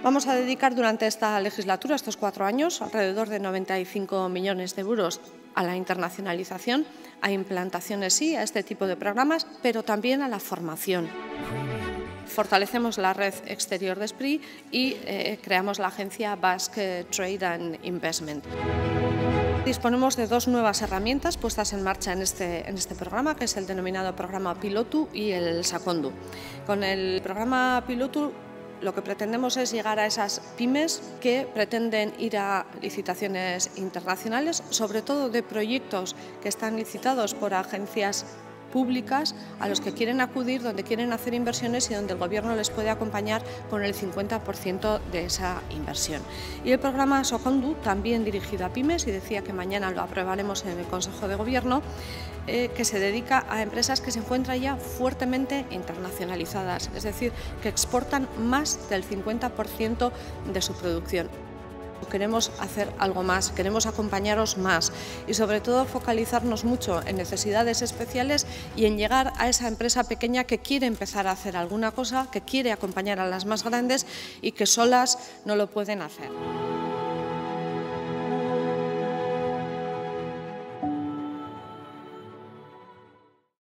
Vamos a dedicar durante esta legislatura, estos 4 años, alrededor de 95 millones de euros a la internacionalización, a implantaciones sí, a este tipo de programas, pero también a la formación. Fortalecemos la red exterior de Esprit y creamos la agencia Basque Trade and Investment. Disponemos de 2 nuevas herramientas puestas en marcha en este programa, que es el denominado programa Pilotu y el Sakondu. Con el programa Pilotu lo que pretendemos es llegar a esas pymes que pretenden ir a licitaciones internacionales, sobre todo de proyectos que están licitados por agencias públicas a los que quieren acudir, donde quieren hacer inversiones y donde el Gobierno les puede acompañar con el 50% de esa inversión. Y el programa Sakondu, también dirigido a pymes, y decía que mañana lo aprobaremos en el Consejo de Gobierno, que se dedica a empresas que se encuentran ya fuertemente internacionalizadas, es decir, que exportan más del 50% de su producción. Queremos hacer algo más, queremos acompañaros más y sobre todo focalizarnos mucho en necesidades especiales y en llegar a esa empresa pequeña que quiere empezar a hacer alguna cosa, que quiere acompañar a las más grandes y que solas no lo pueden hacer.